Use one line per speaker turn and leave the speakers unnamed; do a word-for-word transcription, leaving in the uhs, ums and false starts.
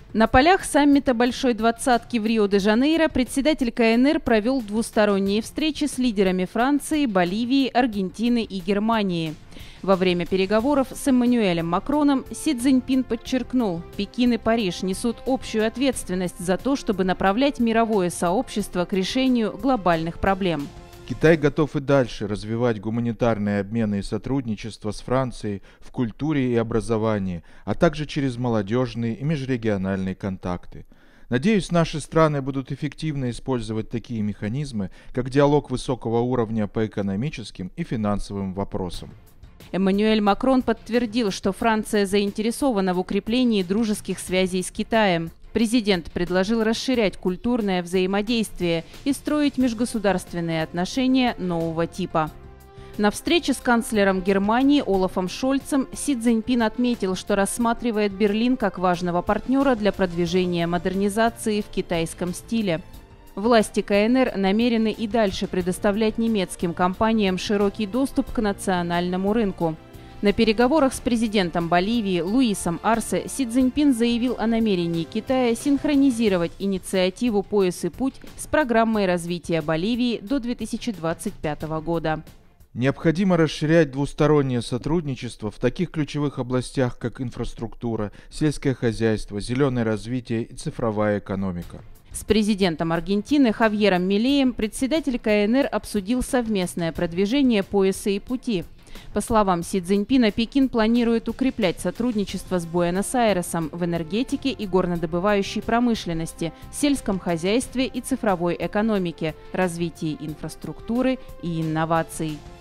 На полях саммита Большой двадцатки в Рио-де-Жанейро председатель ка эн эр провел двусторонние встречи с лидерами Франции, Боливии, Аргентины и Германии. Во время переговоров с Эммануэлем Макроном Си Цзиньпин подчеркнул, Пекин и Париж несут общую ответственность за то, чтобы направлять мировое сообщество к решению глобальных проблем.
Китай готов и дальше развивать гуманитарные обмены и сотрудничество с Францией в культуре и образовании, а также через молодежные и межрегиональные контакты. Надеюсь, наши страны будут эффективно использовать такие механизмы, как диалог высокого уровня по экономическим и финансовым вопросам.
Эммануэль Макрон подтвердил, что Франция заинтересована в укреплении дружеских связей с Китаем. Президент предложил расширять культурное взаимодействие и строить межгосударственные отношения нового типа. На встрече с канцлером Германии Олафом Шольцем Си Цзиньпин отметил, что рассматривает Берлин как важного партнера для продвижения модернизации в китайском стиле. Власти ка эн эр намерены и дальше предоставлять немецким компаниям широкий доступ к национальному рынку. На переговорах с президентом Боливии Луисом Арсе Си Цзиньпин заявил о намерении Китая синхронизировать инициативу «Пояс и путь» с программой развития Боливии до две тысячи двадцать пятого года.
Необходимо расширять двустороннее сотрудничество в таких ключевых областях, как инфраструктура, сельское хозяйство, зеленое развитие и цифровая экономика.
С президентом Аргентины Хавьером Милеем председатель ка эн эр обсудил совместное продвижение «Пояса и пути». По словам Си Цзиньпина, Пекин планирует укреплять сотрудничество с Буэнос-Айресом в энергетике и горнодобывающей промышленности, сельском хозяйстве и цифровой экономике, развитии инфраструктуры и инноваций.